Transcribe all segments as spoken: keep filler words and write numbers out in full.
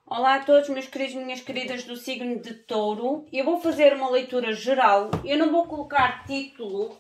Olá a todos, meus queridos e minhas queridas do signo de Touro. Eu vou fazer uma leitura geral. Eu não vou colocar título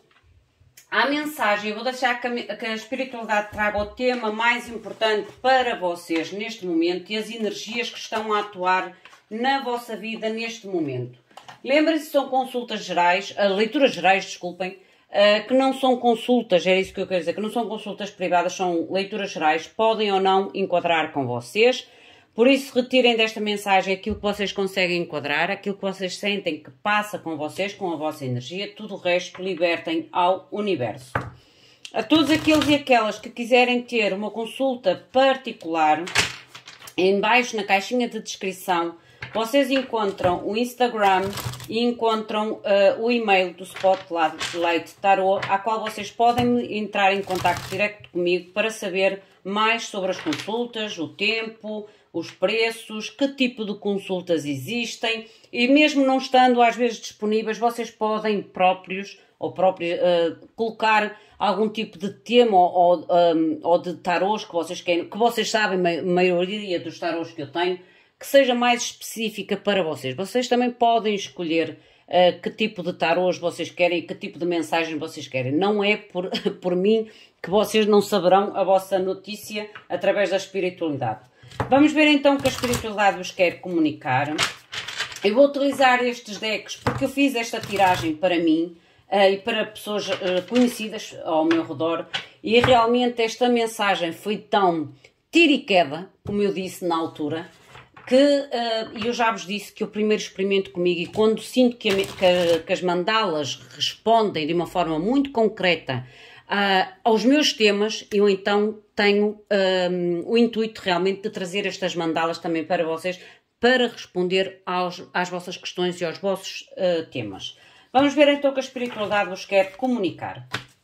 à mensagem. Eu vou deixar que a, que a espiritualidade traga o tema mais importante para vocês neste momento e as energias que estão a atuar na vossa vida neste momento. Lembrem-se, são consultas gerais, uh, leituras gerais, desculpem, uh, que não são consultas, é isso que eu quero dizer, que não são consultas privadas, são leituras gerais, podem ou não enquadrar com vocês. Por isso, retirem desta mensagem aquilo que vocês conseguem enquadrar, aquilo que vocês sentem que passa com vocês, com a vossa energia, tudo o resto libertem ao universo. A todos aqueles e aquelas que quiserem ter uma consulta particular, em baixo na caixinha de descrição, vocês encontram o Instagram e encontram uh, o e-mail do Spotlight Tarot, a qual vocês podem entrar em contato direto comigo para saber mais sobre as consultas, o tempo, os preços, que tipo de consultas existem e mesmo não estando às vezes disponíveis, vocês podem próprios ou próprios uh, colocar algum tipo de tema ou, um, ou de tarôs que vocês querem, que vocês sabem, a maioria dos tarôs que eu tenho, que seja mais específica para vocês. Vocês também podem escolher uh, que tipo de tarôs vocês querem e que tipo de mensagem vocês querem. Não é por, por mim que vocês não saberão a vossa notícia através da espiritualidade. Vamos ver então o que a espiritualidade vos quer comunicar. Eu vou utilizar estes decks porque eu fiz esta tiragem para mim uh, e para pessoas uh, conhecidas ao meu redor. E realmente esta mensagem foi tão tira e queda, como eu disse na altura, que uh, eu já vos disse que eu primeiro experimento comigo e quando sinto que, a, que, que as mandalas respondem de uma forma muito concreta uh, aos meus temas, eu então tenho um, o intuito realmente de trazer estas mandalas também para vocês, para responder aos, às vossas questões e aos vossos uh, temas. Vamos ver então o que a espiritualidade vos quer comunicar.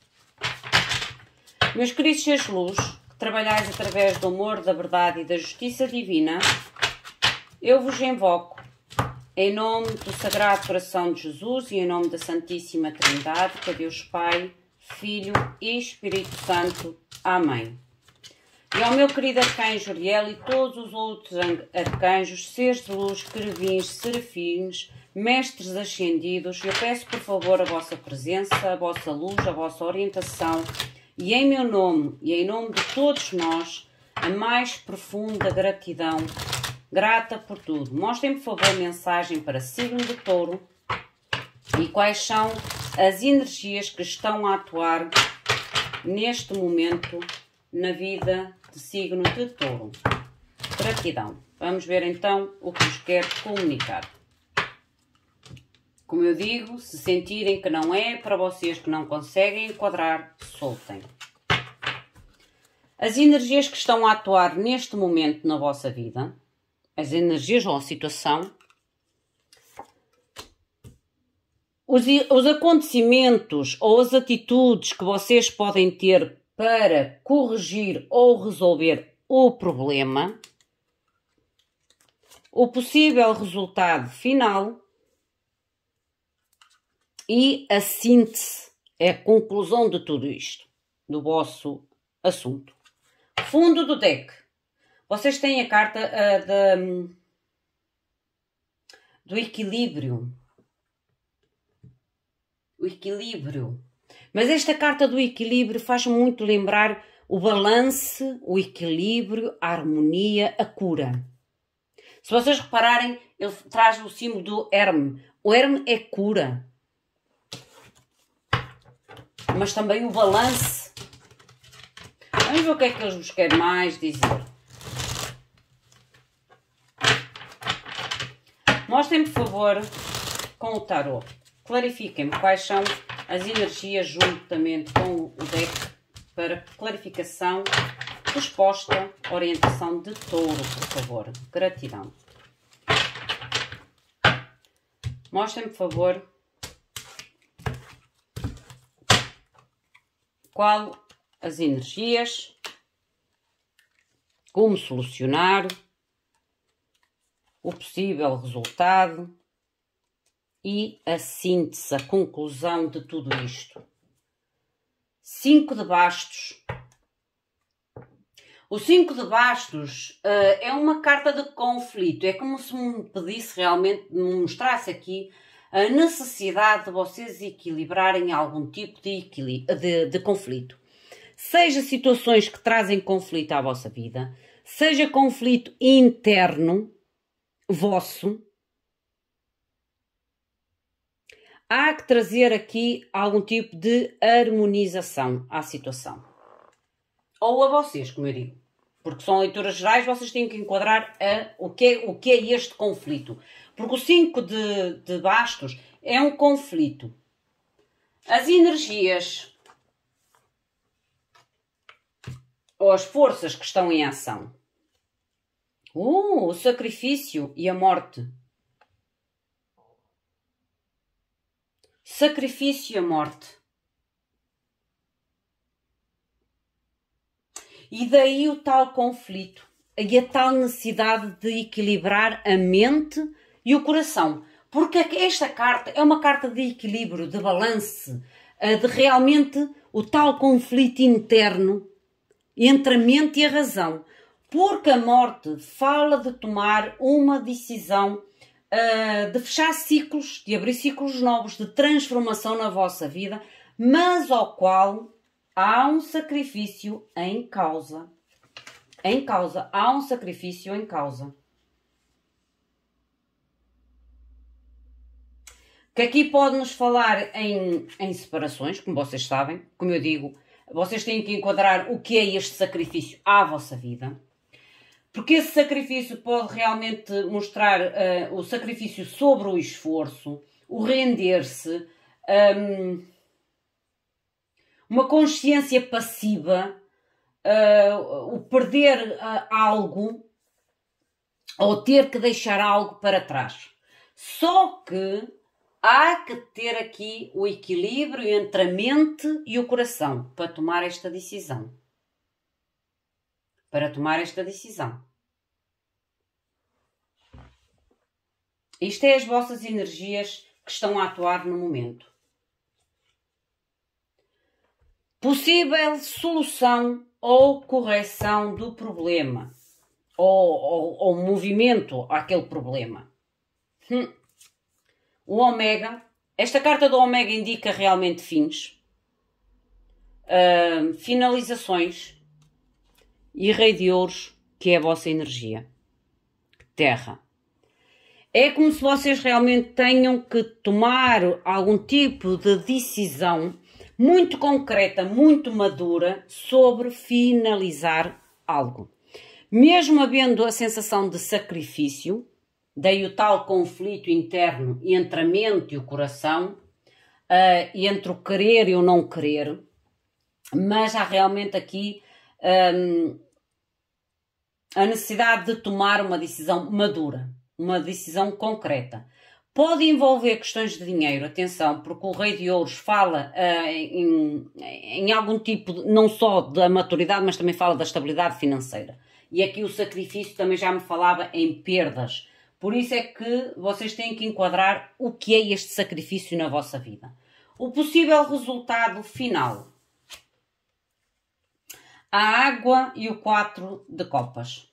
Meus queridos seres de luz, que trabalhais através do amor, da verdade e da justiça divina, eu vos invoco em nome do Sagrado Coração de Jesus e em nome da Santíssima Trindade, que é Deus Pai, Filho e Espírito Santo. Amém. E ao meu querido arcanjo Uriel e todos os outros arcanjos, seres de luz, querubins, serafins, mestres ascendidos, eu peço por favor a vossa presença, a vossa luz, a vossa orientação e em meu nome e em nome de todos nós, a mais profunda gratidão, grata por tudo. Mostrem por favor a mensagem para signo de Touro e quais são as energias que estão a atuar neste momento na vida de signo de Touro. Gratidão. Vamos ver então o que vos quero comunicar. Como eu digo, se sentirem que não é para vocês, que não conseguem enquadrar, soltem. As energias que estão a atuar neste momento na vossa vida, as energias ou a situação, os, os acontecimentos ou as atitudes que vocês podem ter para corrigir ou resolver o problema, o possível resultado final e a síntese, é a conclusão de tudo isto, do vosso assunto. Fundo do deck. Vocês têm a carta uh, da, do equilíbrio. O equilíbrio. Mas esta carta do equilíbrio faz muito lembrar o balance, o equilíbrio, a harmonia, a cura. Se vocês repararem, ele traz o símbolo do Herme. O Herme é cura. Mas também o balance. Vamos ver o que é que eles vos querem mais dizer. Mostrem-me, por favor, com o tarot. Clarifiquem-me quais são as energias juntamente com o deck para clarificação, resposta, orientação de Touro, por favor. Gratidão. Mostrem-me, por favor, qual as energias, como solucionar, o possível resultado e a síntese, a conclusão de tudo isto. Cinco de bastos. O cinco de bastos uh, é uma carta de conflito. É como se me pedisse realmente, me mostrasse aqui a necessidade de vocês equilibrarem algum tipo de, de, de conflito. Seja situações que trazem conflito à vossa vida, seja conflito interno vosso, há que trazer aqui algum tipo de harmonização à situação. Ou a vocês, como eu digo. Porque são leituras gerais, vocês têm que enquadrar a, o, que é, o que é este conflito. Porque o cinco de, de bastos é um conflito. As energias ou as forças que estão em ação. Uh, o sacrifício e a morte. Sacrifício e a morte. E daí o tal conflito e a tal necessidade de equilibrar a mente e o coração. Porque esta carta é uma carta de equilíbrio, de balance, de realmente o tal conflito interno entre a mente e a razão. Porque a morte fala de tomar uma decisão, de fechar ciclos, de abrir ciclos novos, de transformação na vossa vida, mas ao qual há um sacrifício em causa. Em causa. Há um sacrifício em causa. Que aqui pode-nos falar em, em separações, como vocês sabem. Como eu digo, vocês têm que enquadrar o que é este sacrifício à vossa vida. Porque esse sacrifício pode realmente mostrar uh, o sacrifício sobre o esforço, o render-se, um, uma consciência passiva, uh, o perder uh, algo ou ter que deixar algo para trás. Só que há que ter aqui o equilíbrio entre a mente e o coração para tomar esta decisão. Para tomar esta decisão. Isto é as vossas energias que estão a atuar no momento. Possível solução ou correção do problema. Ou, ou, ou movimento àquele problema. Hum. O Ômega. Esta carta do Ômega indica realmente fins. Uh, finalizações. E Rei de Ouros, que é a vossa energia. Terra. É como se vocês realmente tenham que tomar algum tipo de decisão muito concreta, muito madura, sobre finalizar algo. Mesmo havendo a sensação de sacrifício, daí o tal conflito interno entre a mente e o coração, uh, entre o querer e o não querer, mas há realmente aqui um, a necessidade de tomar uma decisão madura, uma decisão concreta. Pode envolver questões de dinheiro, atenção, porque o Rei de Ouros fala uh, em, em algum tipo, de, não só da maturidade, mas também fala da estabilidade financeira. E aqui o sacrifício também já me falava em perdas. Por isso é que vocês têm que enquadrar o que é este sacrifício na vossa vida. O possível resultado final. A água e o quatro de copas.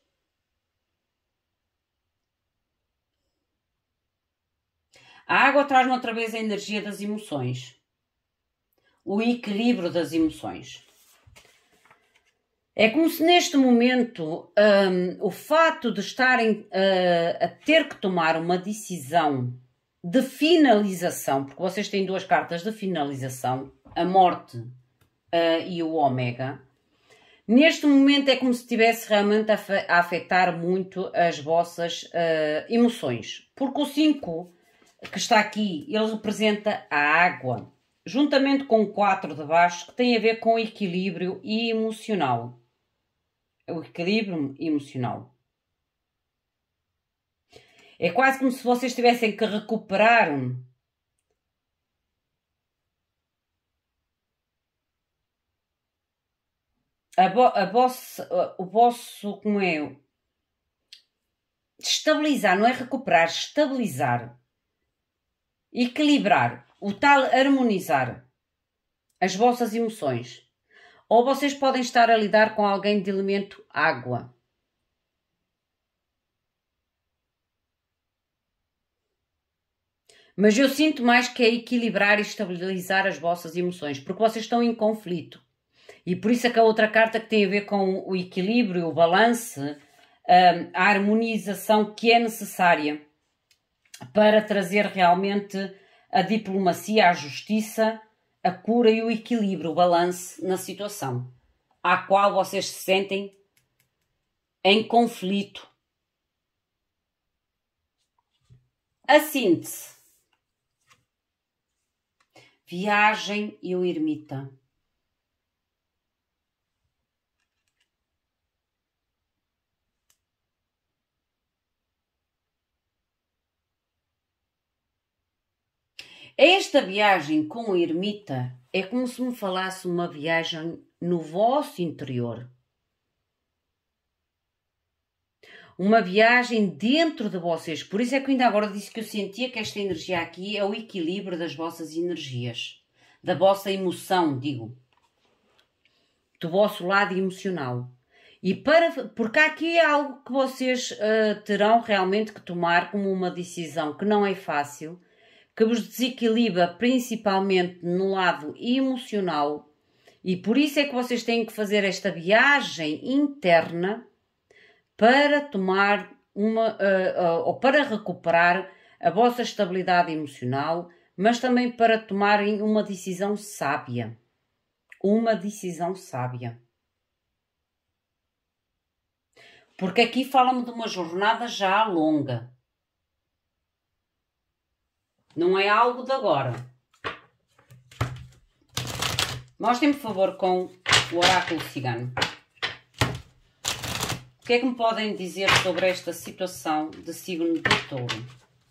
A água traz-me outra vez a energia das emoções. O equilíbrio das emoções. É como se neste momento um, o fato de estarem uh, a ter que tomar uma decisão de finalização, porque vocês têm duas cartas de finalização, a morte uh, e o Ômega, neste momento é como se estivesse realmente a, a afetar muito as vossas uh, emoções. Porque o cinco que está aqui, ele representa a água, juntamente com o quatro de baixo, que tem a ver com o equilíbrio emocional. O equilíbrio emocional. É quase como se vocês tivessem que recuperar a, vo, a vossa, o vosso, como é? Estabilizar, não é recuperar, estabilizar. Equilibrar, o tal harmonizar as vossas emoções. Ou vocês podem estar a lidar com alguém de elemento água. Mas eu sinto mais que é equilibrar e estabilizar as vossas emoções, porque vocês estão em conflito. E por isso é que a outra carta que tem a ver com o equilíbrio, o balance, a harmonização que é necessária para trazer realmente a diplomacia, a justiça, a cura e o equilíbrio, o balance na situação, à qual vocês se sentem em conflito. A síntese. Viagem e o ermita. Esta viagem com o ermita é como se me falasse uma viagem no vosso interior. Uma viagem dentro de vocês. Por isso é que ainda agora disse que eu sentia que esta energia aqui é o equilíbrio das vossas energias. Da vossa emoção, digo. Do vosso lado emocional. E para, porque aqui é algo que vocês uh, terão realmente que tomar como uma decisão que não é fácil, que vos desequilibra principalmente no lado emocional, e por isso é que vocês têm que fazer esta viagem interna para tomar uma, uh, uh, ou para recuperar a vossa estabilidade emocional, mas também para tomarem uma decisão sábia. Uma decisão sábia. Porque aqui fala-me de uma jornada já longa. Não é algo de agora. Mostrem-me, por favor, com o oráculo cigano. O que é que me podem dizer sobre esta situação de signo de Touro?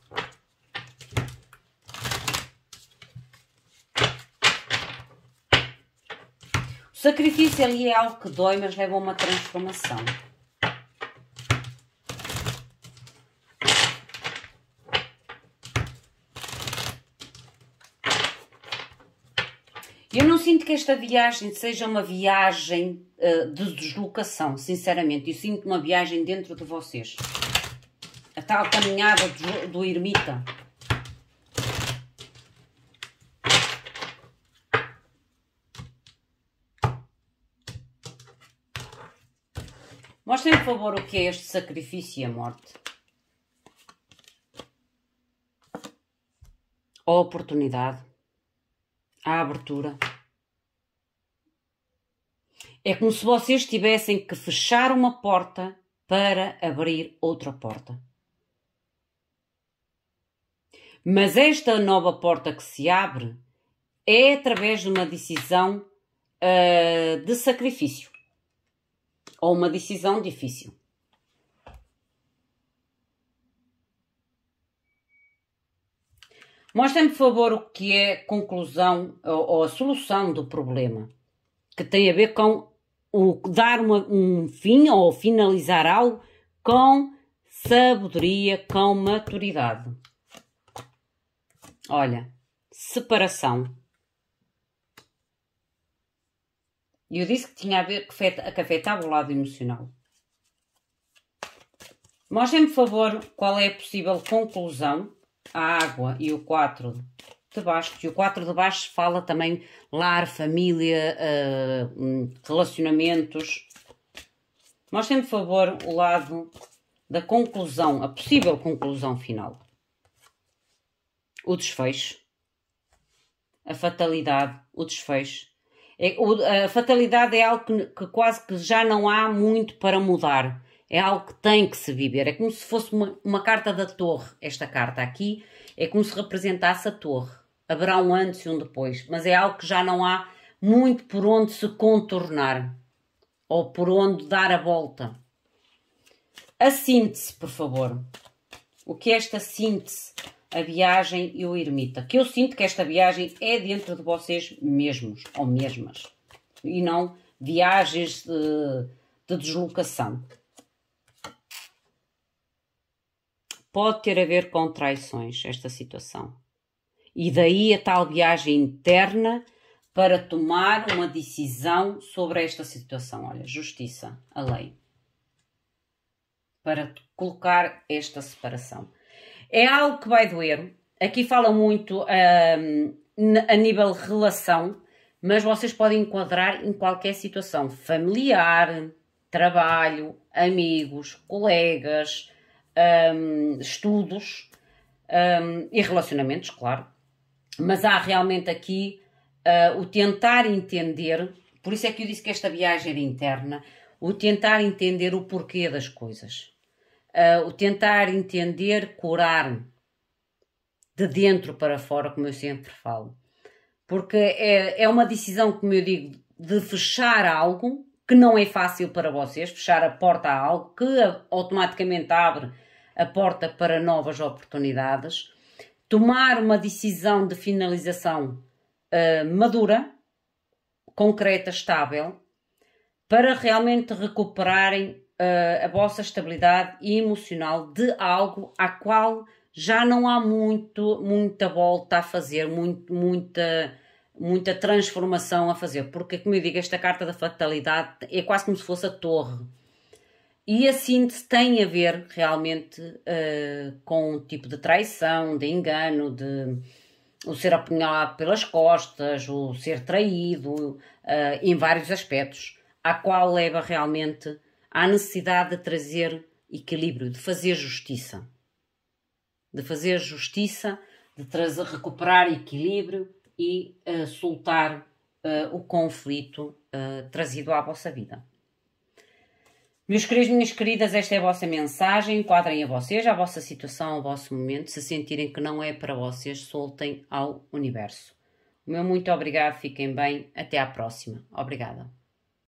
O sacrifício ali é algo que dói, mas leva a uma transformação. Eu não sinto que esta viagem seja uma viagem uh, de deslocação, sinceramente. Eu sinto uma viagem dentro de vocês. A tal caminhada do, do ermita. Mostrem, por favor, o que é este sacrifício e a morte. A oportunidade. A abertura. É como se vocês tivessem que fechar uma porta para abrir outra porta. Mas esta nova porta que se abre é através de uma decisão uh, de sacrifício. Ou uma decisão difícil. Mostrem-me, por favor, o que é a conclusão ou, ou a solução do problema. Que tem a ver com o, dar uma, um fim ou finalizar algo com sabedoria, com maturidade. Olha, separação. E eu disse que tinha a ver que afetava o lado emocional. Mostrem-me, por favor, qual é a possível conclusão. A água e o quatro de baixo. E o quatro de baixo fala também lar, família, uh, relacionamentos. Mostrem-me, por favor, o lado da conclusão, a possível conclusão final. O desfecho. A fatalidade, o desfecho. É, o, a fatalidade é algo que, que quase que já não há muito para mudar. É algo que tem que se viver. É como se fosse uma, uma carta da torre. Esta carta aqui é como se representasse a torre. Haverá um antes e um depois. Mas é algo que já não há muito por onde se contornar. Ou por onde dar a volta. A síntese, por favor. O que é esta síntese? A viagem e o ermita. Que eu sinto que esta viagem é dentro de vocês mesmos. Ou mesmas. E não viagens de, de deslocação. Pode ter a ver com traições, esta situação. E daí a tal viagem interna para tomar uma decisão sobre esta situação. Olha, justiça, a lei. Para colocar esta separação. É algo que vai doer. Aqui fala muito um, a nível de relação, mas vocês podem enquadrar em qualquer situação. Familiar, trabalho, amigos, colegas, um, estudos um, e relacionamentos, claro. Mas há realmente aqui uh, o tentar entender, por isso é que eu disse que esta viagem era interna, o tentar entender o porquê das coisas. Uh, o tentar entender, curar de dentro para fora, como eu sempre falo. Porque é, é uma decisão, como eu digo, de fechar algo que não é fácil para vocês, fechar a porta a algo que automaticamente abre a porta para novas oportunidades. Tomar uma decisão de finalização uh, madura, concreta, estável, para realmente recuperarem uh, a vossa estabilidade emocional de algo a qual já não há muito, muita volta a fazer, muito, muita, muita transformação a fazer. Porque, como eu digo, esta carta da fatalidade é quase como se fosse a torre. E a síntese tem a ver realmente uh, com um tipo de traição, de engano, de o ser apunhalado pelas costas, o ser traído, uh, em vários aspectos, a qual leva realmente à necessidade de trazer equilíbrio, de fazer justiça. De fazer justiça, de trazer, recuperar equilíbrio e uh, soltar uh, o conflito uh, trazido à vossa vida. Meus queridos, minhas queridas, esta é a vossa mensagem. Enquadrem a vocês, a vossa situação, ao vosso momento. Se sentirem que não é para vocês, soltem ao universo. O meu muito obrigado, fiquem bem. Até à próxima. Obrigada.